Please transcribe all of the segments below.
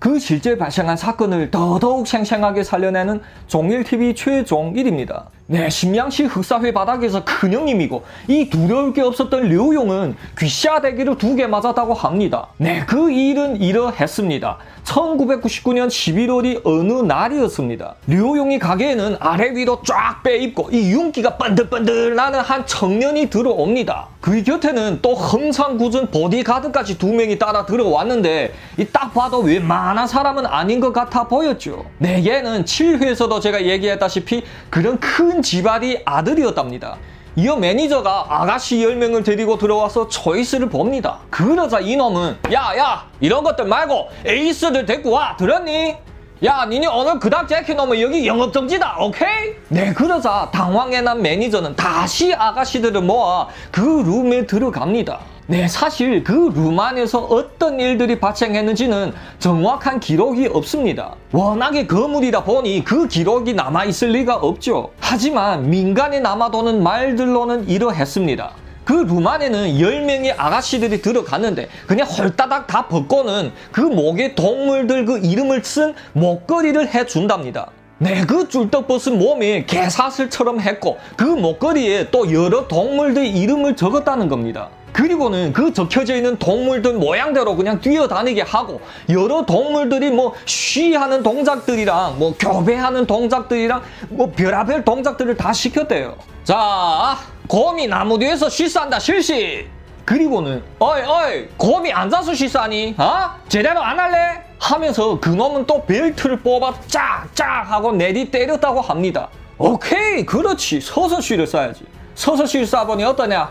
그 실제 발생한 사건을 더더욱 생생하게 살려내는 종일TV 최종일입니다. 네, 심양시 흑사회 바닥에서 큰형님이고 이 두려울 게 없었던 류용은 귀샤대기를 2개 맞았다고 합니다. 네, 그 일은 이러했습니다. 1999년 11월이 어느 날이었습니다. 류용이 가게에는 아래 위로 쫙 빼입고 이 윤기가 번들번들 나는 한 청년이 들어옵니다. 그 곁에는 또 험상궂은 보디가드까지 2명이 따라 들어왔는데 이 딱 봐도 웬만한 사람은 아닌 것 같아 보였죠. 네, 얘는 7회에서도 제가 얘기했다시피 그런 큰 지발이 아들이었답니다. 이어 매니저가 아가씨 10명을 데리고 들어와서 초이스를 봅니다. 그러자 이놈은 야 이런 것들 말고 에이스들 데리고 와, 들었니? 야, 니네 오늘 그닥 재킷 놓으면 여기 영업정지다, 오케이? 네, 그러자 당황해 난 매니저는 다시 아가씨들을 모아 그 룸에 들어갑니다. 네, 사실 그 룸 안에서 어떤 일들이 발생했는지는 정확한 기록이 없습니다. 워낙에 거물이다 보니 그 기록이 남아있을 리가 없죠. 하지만 민간에 남아도는 말들로는 이러했습니다. 그 룸 안에는 10명의 아가씨들이 들어갔는데 그냥 홀따닥 다 벗고는 그 목에 동물들 그 이름을 쓴 목걸이를 해준답니다. 네, 그 쫄떡벗은 몸이 개사슬처럼 했고 그 목걸이에 또 여러 동물들 이름을 적었다는 겁니다. 그리고는 그 적혀져 있는 동물들 모양대로 그냥 뛰어다니게 하고 여러 동물들이 뭐 쉬하는 동작들이랑 뭐 교배하는 동작들이랑 뭐 별의별 동작들을 다 시켰대요. 자, 곰이 나무 뒤에서 쉬싼다 실시. 그리고는 어이 곰이 앉아서 쉬싸니? 제대로 안 할래? 하면서 그놈은 또 벨트를 뽑아 짝짝 하고 내리 때렸다고 합니다. 오케이, 그렇지, 서서 쉬를 싸야지. 서서 쉬를 싸보니 어떠냐?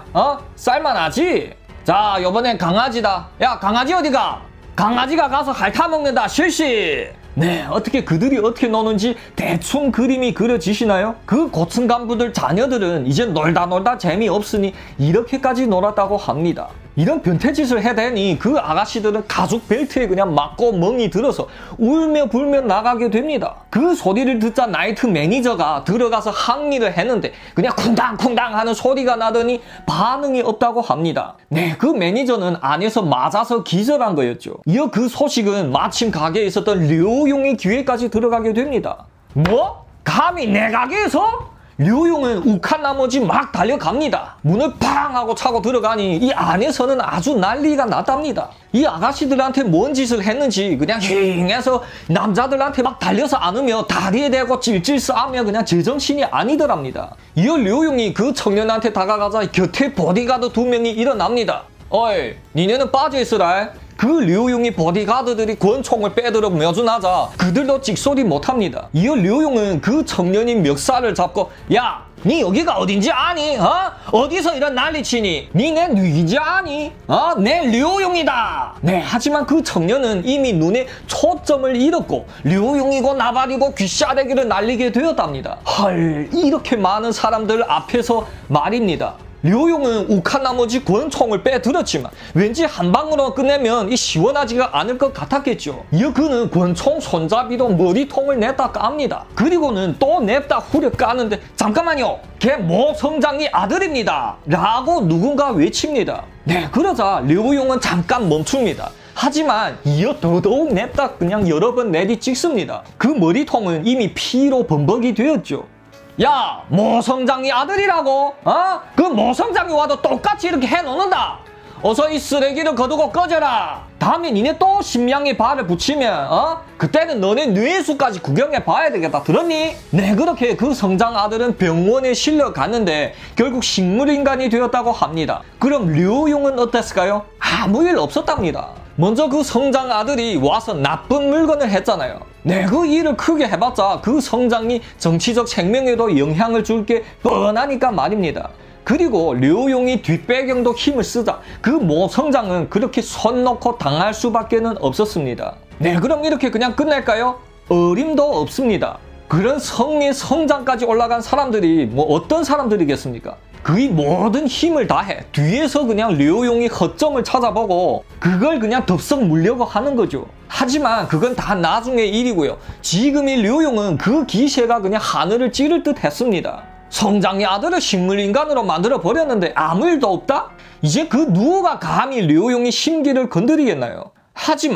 쌀만하지? 자, 요번엔 강아지다. 야, 강아지 어디가? 강아지가 가서 핥아먹는다 실시. 네, 어떻게 그들이 어떻게 노는지 대충 그림이 그려지시나요? 그 고층 간부들 자녀들은 이제 놀다 재미없으니 이렇게까지 놀았다고 합니다. 이런 변태짓을 해대니 그 아가씨들은 가죽 벨트에 그냥 맞고 멍이 들어서 울며 불며 나가게 됩니다. 그 소리를 듣자 나이트 매니저가 들어가서 항의를 했는데 그냥 쿵당쿵당 하는 소리가 나더니 반응이 없다고 합니다. 네, 그 매니저는 안에서 맞아서 기절한 거였죠. 이어 그 소식은 마침 가게에 있었던 류용의 귀에까지 들어가게 됩니다. 뭐? 감히 내 가게에서? 류용은 욱한 나머지 막 달려갑니다. 문을 팡 하고 차고 들어가니 이 안에서는 아주 난리가 났답니다. 이 아가씨들한테 뭔 짓을 했는지 그냥 휑해서 남자들한테 막 달려서 안으며 다리에 대고 찔찔 싸며 그냥 제정신이 아니더랍니다. 이어 류용이 그 청년한테 다가가자 곁에 보디가드 2명이 일어납니다. 어이, 니네는 빠져있으라. 그 류용이 보디가드들이 권총을 빼들어 묘준하자 그들도 찍소리 못합니다. 이어 류용은 그 청년인 멱살을 잡고 야, 니 여기가 어딘지 아니? 어디서 이런 난리치니? 니 내 누군지 아니? 내 류용이다. 네, 하지만 그 청년은 이미 눈에 초점을 잃었고 류용이고 나발이고 귀샤대기를 날리게 되었답니다. 헐, 이렇게 많은 사람들 앞에서 말입니다. 류용은 욱한 나머지 권총을 빼들었지만 왠지 한 방으로 끝내면 이 시원하지가 않을 것 같았겠죠. 이어 그는 권총 손잡이로 머리통을 냈다 깝니다. 그리고는 또 냅다 후려 까는데 잠깐만요, 걔 모성장이 아들입니다 라고 누군가 외칩니다. 네, 그러자 류용은 잠깐 멈춥니다. 하지만 이어 더더욱 냅다 그냥 여러 번 내리 찍습니다. 그 머리통은 이미 피로 범벅이 되었죠. 야, 모성장이 아들이라고? 그 모성장이 와도 똑같이 이렇게 해놓는다. 어서 이 쓰레기를 거두고 꺼져라. 다음에 니네 또 심양에 발을 붙이면 그때는 너네 뇌수까지 구경해 봐야 되겠다, 들었니? 네, 그렇게 그 성장 아들은 병원에 실려갔는데 결국 식물인간이 되었다고 합니다. 그럼 류용은 어땠을까요? 아무 일 없었답니다. 먼저 그 성장 아들이 와서 나쁜 물건을 했잖아요. 네, 그 일을 크게 해봤자 그 성장이 정치적 생명에도 영향을 줄 게 뻔하니까 말입니다. 그리고 류용이 뒷배경도 힘을 쓰자 그 모성장은 그렇게 손 놓고 당할 수밖에는 없었습니다. 네, 그럼 이렇게 그냥 끝낼까요? 어림도 없습니다. 그런 성의 성장까지 올라간 사람들이 뭐 어떤 사람들이겠습니까? 그의 모든 힘을 다해 뒤에서 그냥 류용이 허점을 찾아보고 그걸 그냥 덥석 물려고 하는 거죠. 하지만 그건 다 나중의 일이고요. 지금의 류용은 그 기세가 그냥 하늘을 찌를 듯 했습니다. 성장의 아들을 식물인간으로 만들어 버렸는데 아무 일도 없다? 이제 그 누가 감히 류용이 심기를 건드리겠나요? 하지만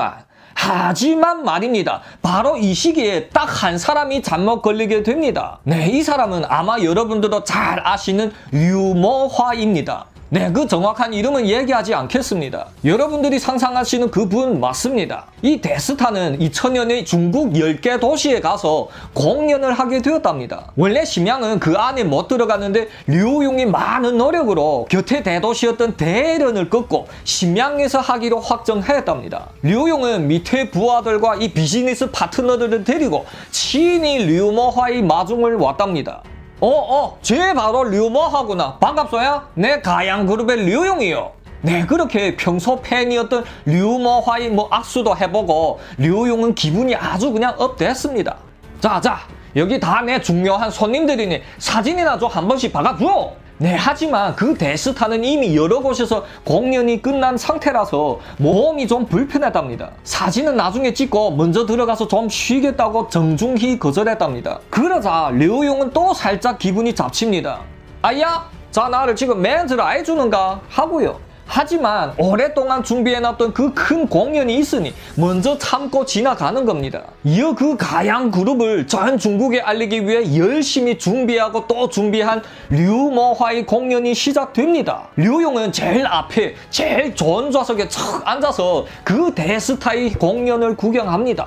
하지만 말입니다. 바로 이 시기에 딱 한 사람이 잘못 걸리게 됩니다. 네, 이 사람은 아마 여러분들도 잘 아시는 류머화입니다. 네, 그 정확한 이름은 얘기하지 않겠습니다. 여러분들이 상상하시는 그분 맞습니다. 이 대스타는 2000년에 중국 10개 도시에 가서 공연을 하게 되었답니다. 원래 심양은 그 안에 못 들어갔는데 류용이 많은 노력으로 곁에 대도시였던 대련을 끊고 심양에서 하기로 확정하였답니다. 류용은 밑에 부하들과 이 비즈니스 파트너들을 데리고 친히 류머화의 마중을 왔답니다. 쟤 바로 류머하구나. 반갑소야? 내 가양그룹의 류용이요. 네, 그렇게 평소 팬이었던 류머화의 악수도 해보고 류용은 기분이 아주 그냥 업됐습니다. 자, 여기 다 내 중요한 손님들이니 사진이나 좀 한 번씩 박아줘. 네, 하지만 그 대스타는 이미 여러 곳에서 공연이 끝난 상태라서 몸이 좀 불편했답니다. 사진은 나중에 찍고 먼저 들어가서 좀 쉬겠다고 정중히 거절했답니다. 그러자 류용은 또 살짝 기분이 잡칩니다. 아야, 자 나를 지금 멘트를 해주는가 하고요. 하지만 오랫동안 준비해놨던 그 큰 공연이 있으니 먼저 참고 지나가는 겁니다. 이어 그 가양 그룹을 전 중국에 알리기 위해 열심히 준비하고 또 준비한 류머화의 공연이 시작됩니다. 류용은 제일 앞에 제일 좋은 좌석에 척 앉아서 그 대스타의 공연을 구경합니다.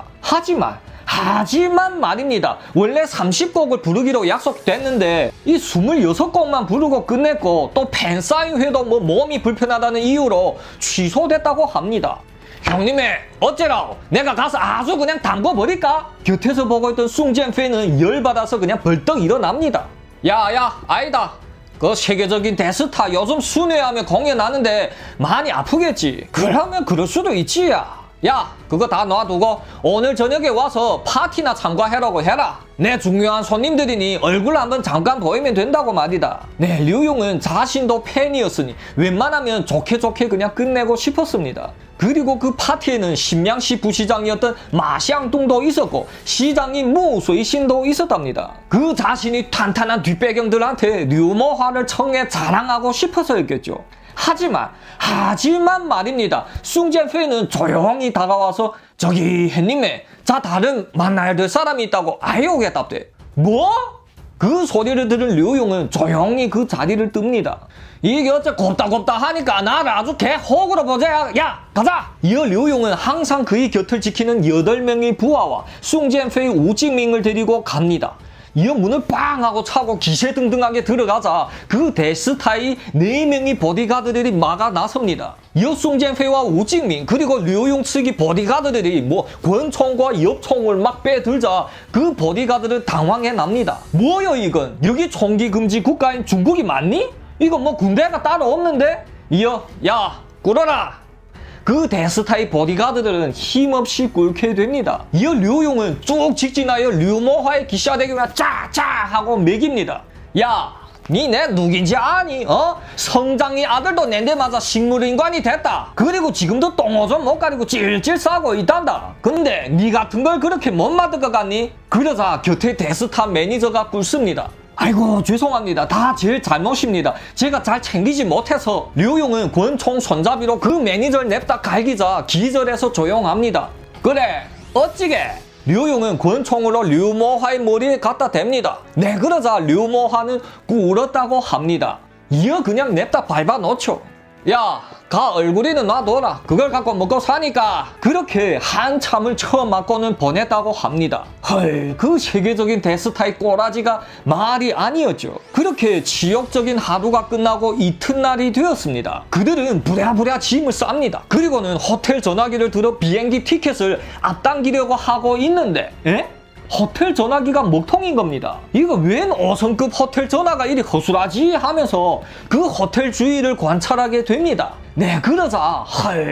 하지만 말입니다. 원래 30곡을 부르기로 약속됐는데 이 26곡만 부르고 끝냈고 또 팬사인회도 몸이 불편하다는 이유로 취소됐다고 합니다. 형님의 어째라고? 내가 가서 아주 그냥 담궈버릴까? 곁에서 보고 있던 숭젠페이는 열받아서 그냥 벌떡 일어납니다. 야, 아니다. 그 세계적인 대스타 요즘 순회하며 공연하는데 많이 아프겠지. 그러면 그럴 수도 있지. 야, 그거 다 놔두고 오늘 저녁에 와서 파티나 참가하라고 해라. 내 중요한 손님들이니 얼굴 한번 잠깐 보이면 된다고 말이다. 네, 류용은 자신도 팬이었으니 웬만하면 좋게 그냥 끝내고 싶었습니다. 그리고 그 파티에는 심양시 부시장이었던 마샹둥도 있었고 시장인 무수이신도 있었답니다. 그 자신이 탄탄한 뒷배경들한테 류머화를 청해 자랑하고 싶어서였겠죠. 하지만 말입니다. 숭젠페이는 조용히 다가와서 저기 햇님네, 자 다른 만나야 될 사람이 있다고 아이오게 답대. 뭐? 그 소리를 들은 류용은 조용히 그 자리를 뜹니다. 이게 어째 곱다 하니까 나를 아주 개호구로 보자. 야, 가자! 이어 류용은 항상 그의 곁을 지키는 8명의 부하와 숭젠페이 우징밍을 데리고 갑니다. 이어 문을 빵 하고 차고 기세등등하게 들어가자 그 대스타의 4명의 보디가드들이 막아 나섭니다. 이어 숭젠페이와 우징민 그리고 류용 측의 보디가드들이 권총과 엽총을 막 빼들자 그 보디가드를 당황해 납니다. 뭐여 이건? 여기 총기 금지 국가인 중국이 맞니? 이거 군대가 따로 없는데? 이어 야 꿇어라! 그 대스타의 보디가드들은 힘없이 꿇게 됩니다. 이어 류용은 쭉 직진하여 류머화의 기샤대기가 쫙 하고 매깁니다. 야, 니 내 누군지 아니? 성장이 아들도 낸데 맞아 식물인간이 됐다. 그리고 지금도 똥오줌 못 가리고 찔찔 싸고 있단다. 근데 니 같은 걸 그렇게 못 맞을 것 같니? 그러자 곁에 대스타 매니저가 꿇습니다. 아이고 죄송합니다. 다 제 잘못입니다. 제가 잘 챙기지 못해서. 류용은 권총 손잡이로 그 매니저를 냅다 갈기자 기절해서 조용합니다. 그래 어찌게? 류용은 권총으로 류머화의 머리에 갖다 댑니다. 네, 그러자 류머화는 꿇었다고 합니다. 이어 그냥 냅다 밟아 놓죠. 야, 가 얼굴이는 놔둬라. 그걸 갖고 먹고 사니까. 그렇게 한참을 처음 맞고는 보냈다고 합니다. 헐, 그 세계적인 대스타의 꼬라지가 말이 아니었죠. 그렇게 지옥적인 하루가 끝나고 이튿날이 되었습니다. 그들은 부랴부랴 짐을 쌉니다. 그리고는 호텔 전화기를 들어 비행기 티켓을 앞당기려고 하고 있는데 호텔 전화기가 먹통인 겁니다. 이거 웬 5성급 호텔 전화가 이리 허술하지 하면서 그 호텔 주위를 관찰하게 됩니다. 네, 그러자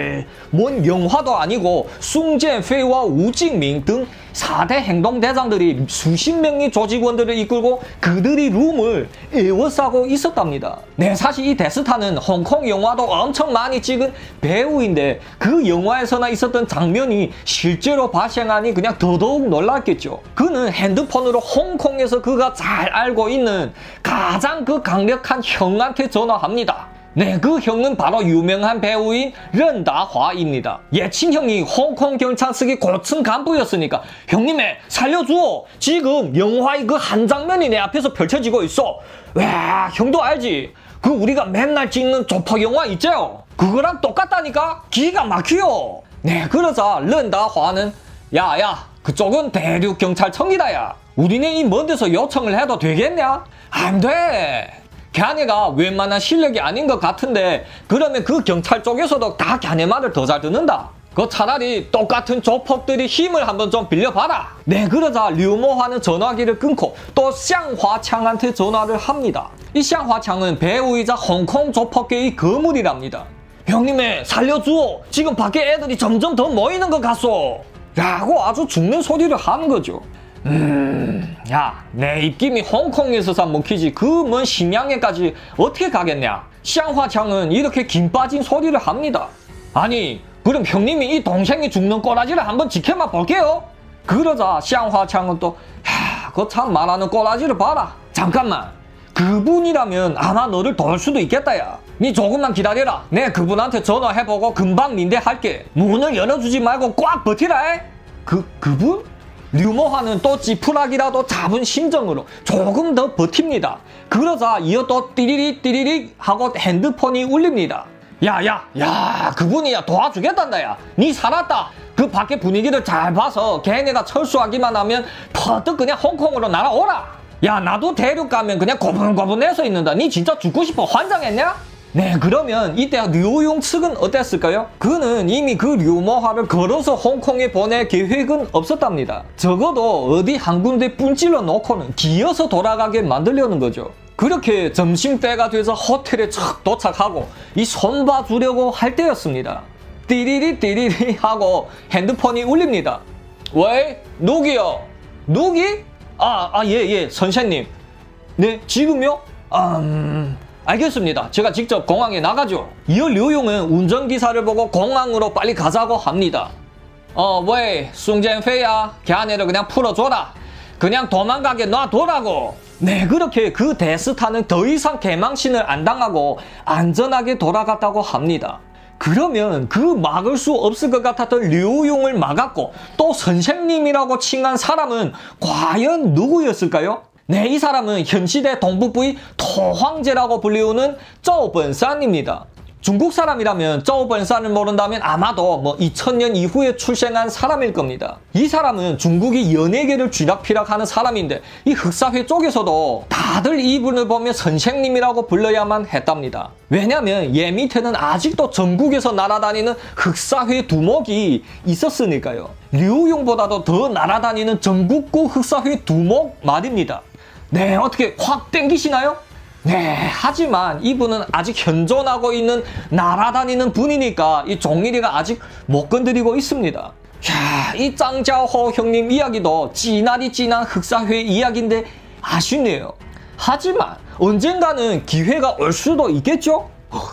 뭔 영화도 아니고 숭젠페이와 우징민 등 4대 행동대장들이 수십 명의 조직원들을 이끌고 그들이 룸을 에워싸고 있었답니다. 네, 사실 이 대스타는 홍콩 영화도 엄청 많이 찍은 배우인데 그 영화에서나 있었던 장면이 실제로 발생하니 그냥 더더욱 놀랐겠죠. 그는 핸드폰으로 홍콩에서 그가 잘 알고 있는 가장 그 강력한 형한테 전화합니다. 네, 그 형은 바로 유명한 배우인 른다화입니다. 예, 친형이 홍콩 경찰서의 고층 간부였으니까 형님의 살려줘. 지금 영화의 그 한 장면이 내 앞에서 펼쳐지고 있어. 와, 형도 알지? 그 우리가 맨날 찍는 조폭 영화 있죠? 그거랑 똑같다니까? 기가 막히요. 네, 그러자 른다화는 야야, 그쪽은 대륙 경찰청이다 야. 우리는 이 먼 데서 요청을 해도 되겠냐? 안 돼. 걔네가 웬만한 실력이 아닌 것 같은데 그러면 그 경찰 쪽에서도 다 걔네 말을 더 잘 듣는다. 그 차라리 똑같은 조폭들이 힘을 한번 좀 빌려봐라. 네, 그러자 류모화는 전화기를 끊고 또 샹화창한테 전화를 합니다. 이 샹화창은 배우이자 홍콩 조폭계의 거물이랍니다. 형님의 살려주오. 지금 밖에 애들이 점점 더 모이는 것 같소. 라고 아주 죽는 소리를 하는 거죠. 야, 내 입김이 홍콩에서만 먹히지 그 먼 심양에까지 어떻게 가겠냐? 샹화창은 이렇게 김 빠진 소리를 합니다. 아니, 그럼 형님이 이 동생이 죽는 꼬라지를 한번 지켜만 볼게요. 그러자 샹화창은 또 그 참 말하는 꼬라지를 봐라. 잠깐만, 그분이라면 아마 너를 도울 수도 있겠다 야. 니 조금만 기다려라. 내 그분한테 전화해보고 금방 민대할게. 문을 열어주지 말고 꽉 버티라. 그분? 류모화는 또 지푸라기라도 잡은 심정으로 조금 더 버팁니다. 그러자 이어 또 띠리릭 하고 핸드폰이 울립니다. 야, 그분이야 도와주겠단다 야. 니 살았다. 그 밖에 분위기를 잘 봐서 걔네가 철수하기만 하면 퍼뜩 그냥 홍콩으로 날아오라. 야, 나도 대륙 가면 그냥 고분고분해서 있는다. 니 진짜 죽고 싶어 환장했냐? 네, 그러면 이때 류용 측은 어땠을까요? 그는 이미 그 류모화를 걸어서 홍콩에 보낼 계획은 없었답니다. 적어도 어디 한 군데 뿜찔러 놓고는 기어서 돌아가게 만들려는 거죠. 그렇게 점심때가 돼서 호텔에 척 도착하고 이 손 봐주려고 할 때였습니다. 띠리리 하고 핸드폰이 울립니다. 왜? 누구요? 누기? 예, 선생님. 네, 지금요? 알겠습니다. 제가 직접 공항에 나가죠. 이어 류용은 운전기사를 보고 공항으로 빨리 가자고 합니다. 왜? 숭젠페야. 걔네를 그냥 풀어줘라. 그냥 도망가게 놔둬라고. 네, 그렇게 그 데스타는 더 이상 개망신을 안 당하고 안전하게 돌아갔다고 합니다. 그러면 그 막을 수 없을 것 같았던 류용을 막았고 또 선생님이라고 칭한 사람은 과연 누구였을까요? 네, 이 사람은 현시대 동북부의 토황제라고 불리우는 쪼번산입니다. 중국 사람이라면 쪼번산을 모른다면 아마도 2000년 이후에 출생한 사람일 겁니다. 이 사람은 중국이 연예계를 쥐락펴락하는 사람인데 이 흑사회 쪽에서도 다들 이분을 보면 선생님이라고 불러야만 했답니다. 왜냐면 얘 밑에는 아직도 전국에서 날아다니는 흑사회 두목이 있었으니까요. 류용보다도 더 날아다니는 전국구 흑사회 두목 말입니다. 네, 어떻게 확 땡기시나요? 네, 하지만 이분은 아직 현존하고 있는 날아다니는 분이니까 이 종일이가 아직 못 건드리고 있습니다. 야, 이 짱자호 형님 이야기도 찌나리 찐한 흑사회 이야기인데 아쉽네요. 하지만 언젠가는 기회가 올 수도 있겠죠?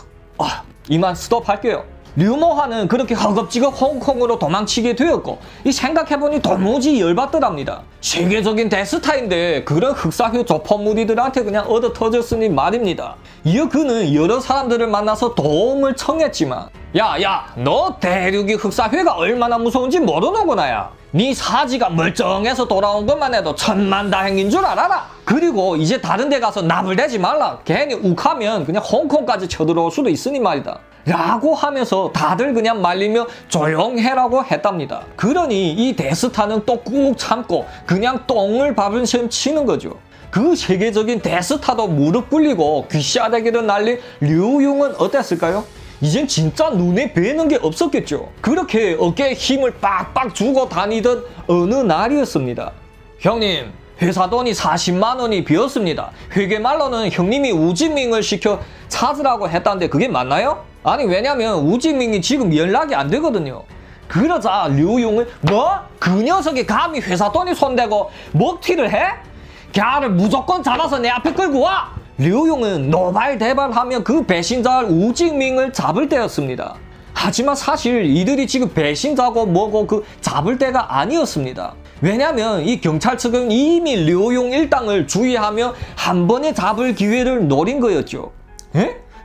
이만 스톱할게요. 류모화는 그렇게 허겁지겁 홍콩으로 도망치게 되었고 이 생각해보니 도무지 열받더랍니다. 세계적인 대스타인데 그런 흑사회 조폭 무리들한테 그냥 얻어 터졌으니 말입니다. 이어 그는 여러 사람들을 만나서 도움을 청했지만 야, 너 대륙이 흑사회가 얼마나 무서운지 모르는구나 야. 네 사지가 멀쩡해서 돌아온 것만 해도 천만다행인 줄 알아라. 그리고 이제 다른 데 가서 나불대지 말라. 괜히 욱하면 그냥 홍콩까지 쳐들어올 수도 있으니 말이다. 라고 하면서 다들 그냥 말리며 조용해라고 했답니다. 그러니 이 데스타는 또 꾹 참고 그냥 똥을 밟은 셈 치는 거죠. 그 세계적인 데스타도 무릎 꿇리고 귀싸대기를 날린 류용은 어땠을까요? 이젠 진짜 눈에 뵈는 게 없었겠죠. 그렇게 어깨에 힘을 빡빡 주고 다니던 어느 날이었습니다. 형님, 회사 돈이 40만 원이 비었습니다. 회계말로는 형님이 우지밍을 시켜 찾으라고 했다는데 그게 맞나요? 아니, 왜냐면 우지밍이 지금 연락이 안 되거든요. 그러자 류용은 뭐? 그 녀석이 감히 회사 돈이 손대고 먹튀를 해? 걔를 무조건 잡아서 내 앞에 끌고 와! 류용은 노발대발하며 그 배신자 우지밍을 잡을 때였습니다. 하지만 사실 이들이 지금 배신자고 뭐고 그 잡을 때가 아니었습니다. 왜냐면 이 경찰 측은 이미 류용 일당을 주의하며 한 번에 잡을 기회를 노린 거였죠. 에?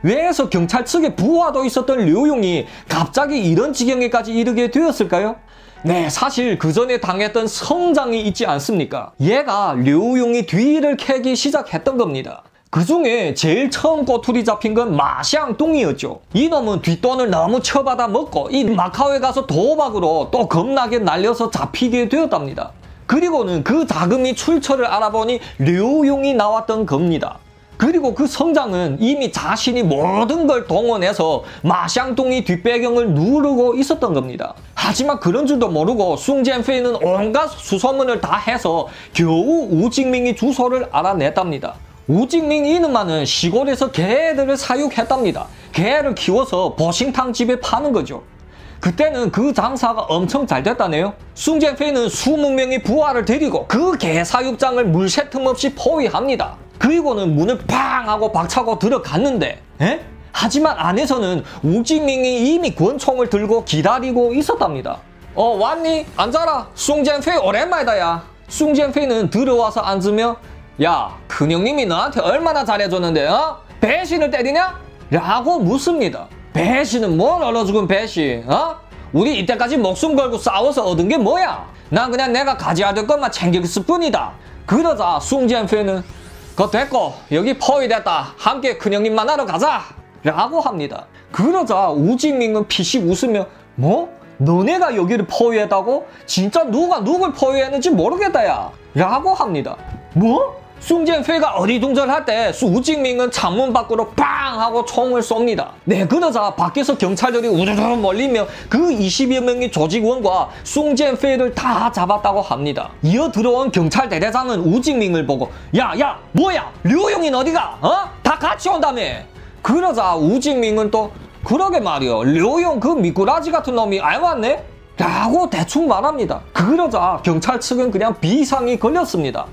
왜해서 경찰 측에 부하도 있었던 류용이 갑자기 이런 지경에까지 이르게 되었을까요? 네, 사실 그 전에 당했던 성장이 있지 않습니까? 얘가 류용이 뒤를 캐기 시작했던 겁니다. 그 중에 제일 처음 꼬투리 잡힌 건 마샹뚱이었죠. 이놈은 뒷돈을 너무 쳐받아 먹고 이 마카오에 가서 도박으로 또 겁나게 날려서 잡히게 되었답니다. 그리고는 그 자금이 출처를 알아보니 류용이 나왔던 겁니다. 그리고 그 성장은 이미 자신이 모든 걸 동원해서 마샹뚱이 뒷배경을 누르고 있었던 겁니다. 하지만 그런 줄도 모르고 숭젠페이는 온갖 수소문을 다 해서 겨우 우징밍이 주소를 알아냈답니다. 우징밍 이놈만은 시골에서 개들을 사육했답니다. 개를 키워서 버싱탕 집에 파는 거죠. 그때는 그 장사가 엄청 잘 됐다네요. 숭젠페이는 20명의 부하를 데리고 그 개 사육장을 물새 틈 없이 포위합니다. 그리고는 문을 팡 하고 박차고 들어갔는데 하지만 안에서는 우징밍이 이미 권총을 들고 기다리고 있었답니다. 왔니? 앉아라. 숭젠페이 오랜만이다 야. 숭젠페이는 들어와서 앉으며 야, 큰형님이 너한테 얼마나 잘해줬는데 배신을 때리냐? 라고 묻습니다. 배신은 뭘 얼어 죽은 배신? 우리 이때까지 목숨 걸고 싸워서 얻은 게 뭐야? 난 그냥 내가 가져야 될 것만 챙겼을 뿐이다. 그러자 숭젠페이는 그거 됐고 여기 포위됐다. 함께 큰형님 만나러 가자. 라고 합니다. 그러자 우징밍은 피식 웃으며 뭐? 너네가 여기를 포위했다고? 진짜 누가 누굴 포위했는지 모르겠다 야. 라고 합니다. 뭐? 숭젠페이가 어리둥절할 때 우징밍은 창문 밖으로 빵 하고 총을 쏩니다. 네, 그러자 밖에서 경찰들이 우르르 몰리며 그 20여 명의 조직원과 숭젠페이를 다 잡았다고 합니다. 이어 들어온 경찰 대대장은 우징밍을 보고 야 뭐야 류용인 어디가? 다 같이 온다며. 그러자 우징밍은 또 그러게 말이요 류용 그 미꾸라지 같은 놈이 알았네? 라고 대충 말합니다. 그러자 경찰 측은 그냥 비상이 걸렸습니다.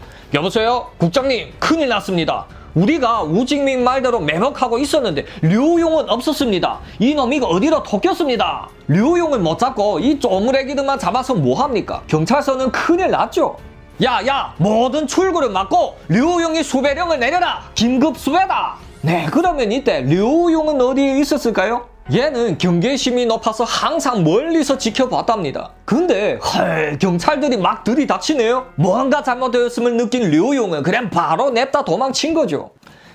여보세요? 국장님, 큰일 났습니다. 우리가 우징밍 말대로 매복하고 있었는데 류용은 없었습니다. 이놈이 어디로 톡겼습니다. 류용을 못 잡고 이 쪼무레기들만 잡아서 뭐합니까? 경찰서는 큰일 났죠. 야, 모든 출구를 막고 류용이 수배령을 내려라. 긴급 수배다. 네, 그러면 이때 류용은 어디에 있었을까요? 얘는 경계심이 높아서 항상 멀리서 지켜봤답니다. 근데 경찰들이 막 들이닥치네요. 뭔가 잘못되었음을 느낀 류용은 그냥 바로 냅다 도망친 거죠.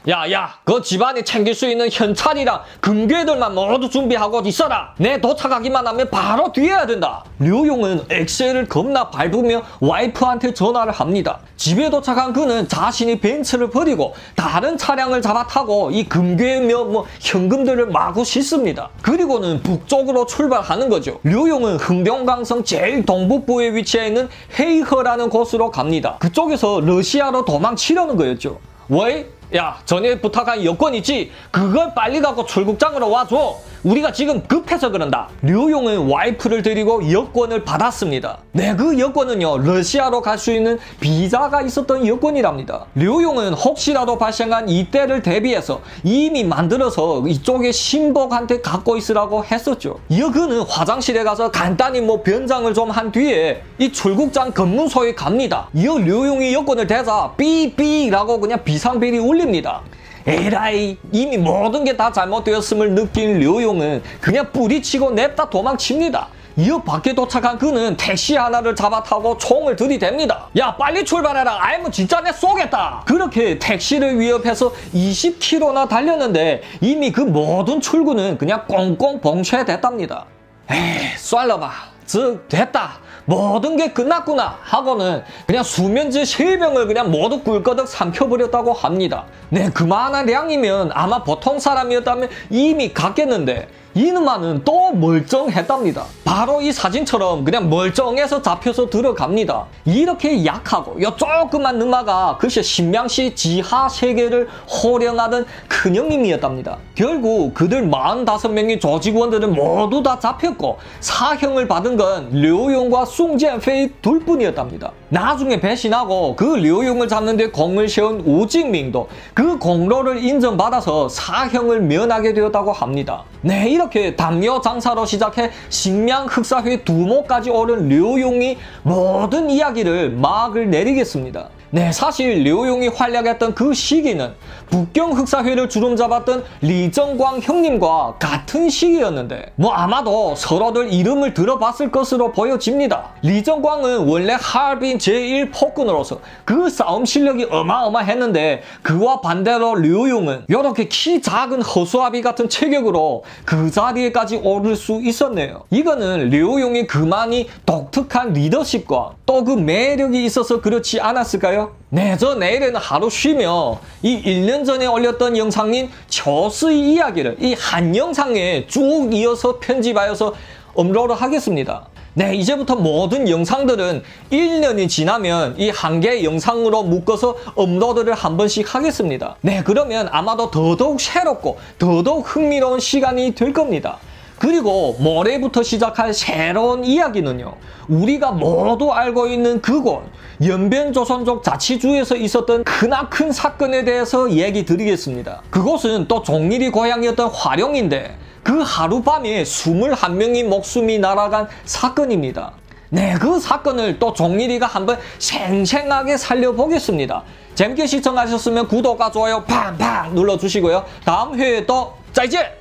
야, 그 집안에 챙길 수 있는 현찰이랑 금괴들만 모두 준비하고 있어라. 내 도착하기만 하면 바로 뒤에야 된다. 류용은 엑셀을 겁나 밟으며 와이프한테 전화를 합니다. 집에 도착한 그는 자신이 벤츠를 버리고 다른 차량을 잡아 타고 이 금괴며 현금들을 마구 싣습니다. 그리고는 북쪽으로 출발하는 거죠. 류용은 흥룡강성 제일 동북부에 위치해 있는 헤이허라는 곳으로 갑니다. 그쪽에서 러시아로 도망치려는 거였죠. 왜? 야, 전에 부탁한 여권 있지? 그걸 빨리 갖고 출국장으로 와줘. 우리가 지금 급해서 그런다. 류용은 와이프를 데리고 여권을 받았습니다. 네, 그 여권은요 러시아로 갈 수 있는 비자가 있었던 여권이랍니다. 류용은 혹시라도 발생한 이때를 대비해서 이미 만들어서 이쪽에 신복한테 갖고 있으라고 했었죠. 이어 그는 화장실에 가서 간단히 변장을 좀 한 뒤에 이 출국장 검문소에 갑니다. 이어 류용이 여권을 대자 삐삐라고 그냥 비상벨이 울립니다. 에라이, 이미 모든 게 다 잘못되었음을 느낀 류용은 그냥 뿌리치고 냅다 도망칩니다. 이어 밖에 도착한 그는 택시 하나를 잡아 타고 총을 들이댑니다. 야, 빨리 출발해라. 알면 진짜 내 쏘겠다. 그렇게 택시를 위협해서 20km나 달렸는데 이미 그 모든 출구는 그냥 꽁꽁 봉쇄됐답니다. 에이, 쏠러봐. 즉 됐다. 모든 게 끝났구나 하고는 그냥 수면제 3병을 그냥 모두 꿀거덕 삼켜버렸다고 합니다. 네, 그만한 량이면 아마 보통 사람이었다면 이미 갔겠는데 이놈아는 또 멀쩡했답니다. 바로 이 사진처럼 그냥 멀쩡해서 잡혀서 들어갑니다. 이렇게 약하고 요 조그만 누마가 글쎄 신명시 지하 세계를 호령하던 큰형님이었답니다. 결국 그들 45명의 조직원들은 모두 다 잡혔고 사형을 받은 건 류용과 숭젠페이 둘뿐이었답니다. 나중에 배신하고 그 류용을 잡는 데 공을 세운 우징밍도 그 공로를 인정받아서 사형을 면하게 되었다고 합니다. 네, 이렇게 담요 장사로 시작해 식량 흑사회 두모까지 오른 류용이 모든 이야기를 막을 내리겠습니다. 네, 사실 류용이 활약했던 그 시기는 북경 흑사회를 주름잡았던 리정광 형님과 같은 시기였는데 뭐 아마도 서로들 이름을 들어봤을 것으로 보여집니다. 리정광은 원래 하얼빈 제1폭군으로서 그 싸움 실력이 어마어마했는데 그와 반대로 류용은 이렇게 키 작은 허수아비 같은 체격으로 그 자리에까지 오를 수 있었네요. 이거는 류용이 그만이 독특한 리더십과 또 그 매력이 있어서 그렇지 않았을까요? 네, 저 내일은 하루 쉬며 이 1년 전에 올렸던 영상인 저수의 이야기를 이 한 영상에 쭉 이어서 편집하여서 업로드 하겠습니다. 네, 이제부터 모든 영상들은 1년이 지나면 이 한 개의 영상으로 묶어서 업로드를 한 번씩 하겠습니다. 네, 그러면 아마도 더더욱 새롭고 더더욱 흥미로운 시간이 될 겁니다. 그리고 모레부터 시작할 새로운 이야기는요. 우리가 모두 알고 있는 그곳 연변조선족 자치주에서 있었던 크나큰 사건에 대해서 얘기 드리겠습니다. 그곳은 또 종일이 고향이었던 화룡인데 그 하룻밤에 21명이 목숨이 날아간 사건입니다. 네, 그 사건을 또 종일이가 한번 생생하게 살려보겠습니다. 재밌게 시청하셨으면 구독과 좋아요 팡팡 눌러주시고요. 다음 회에 또 짜이제!